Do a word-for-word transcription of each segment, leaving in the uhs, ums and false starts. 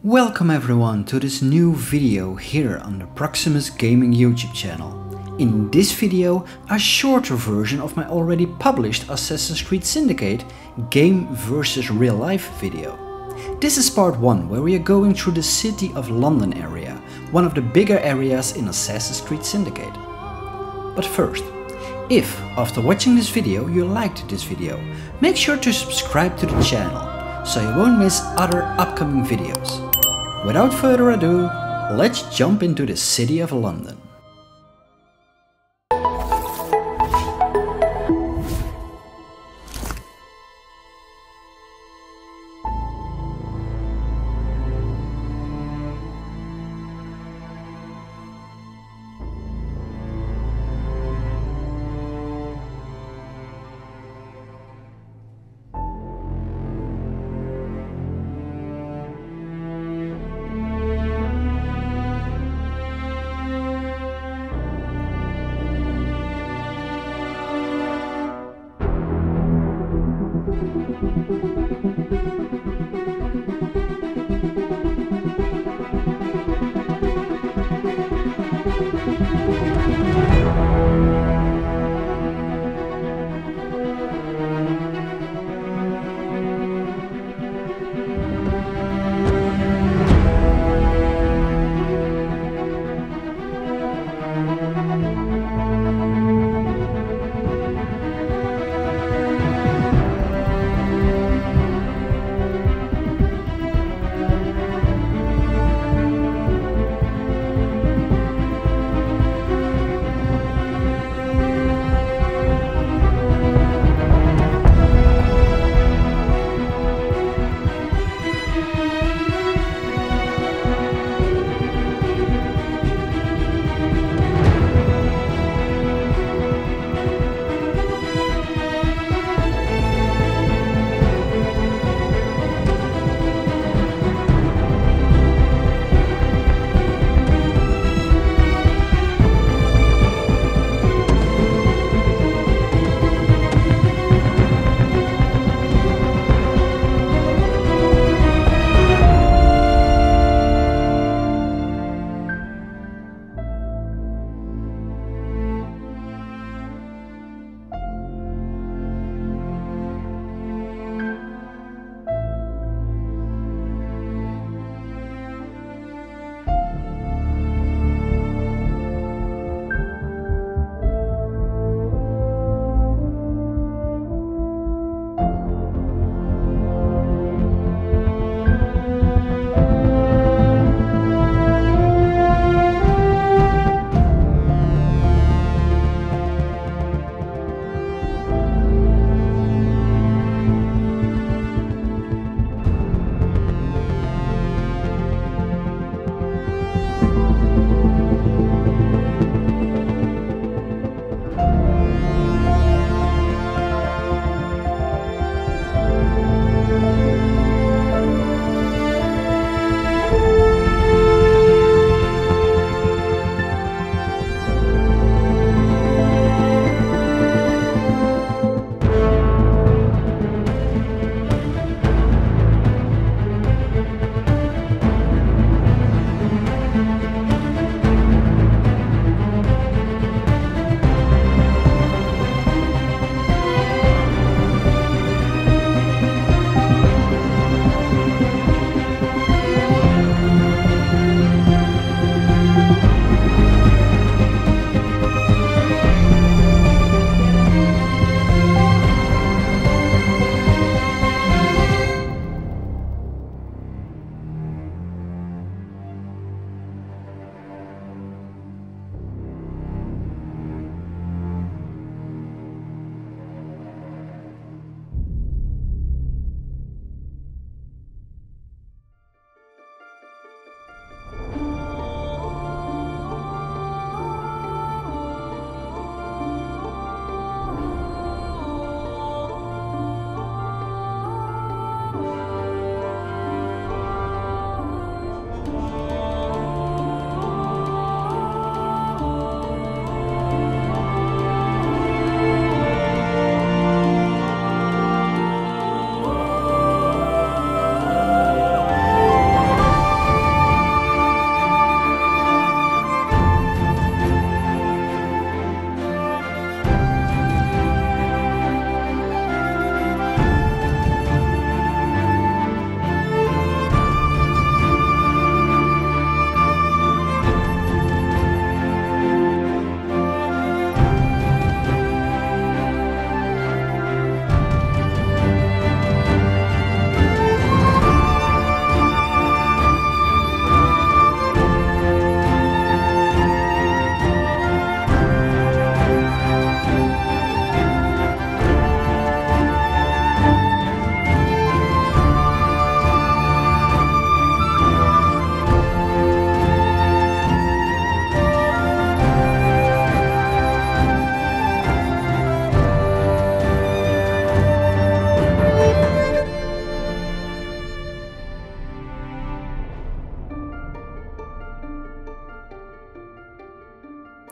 Welcome everyone to this new video here on the Proximus Gaming YouTube channel. In this video, a shorter version of my already published Assassin's Creed Syndicate game versus real life video. This is part one, where we are going through the City of London area, one of the bigger areas in Assassin's Creed Syndicate. But first, if after watching this video you liked this video, make sure to subscribe to the channel so you won't miss other upcoming videos. Without further ado, let's jump into the City of London.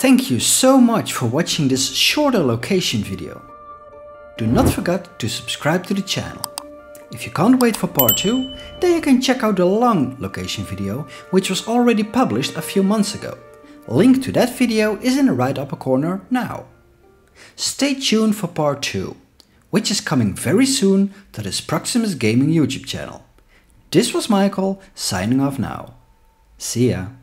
Thank you so much for watching this shorter location video. Do not forget to subscribe to the channel. If you can't wait for part two, then you can check out the long location video, which was already published a few months ago. Link to that video is in the right upper corner now. Stay tuned for part two, which is coming very soon to this Proximus Gaming YouTube channel. This was Michael, signing off now. See ya.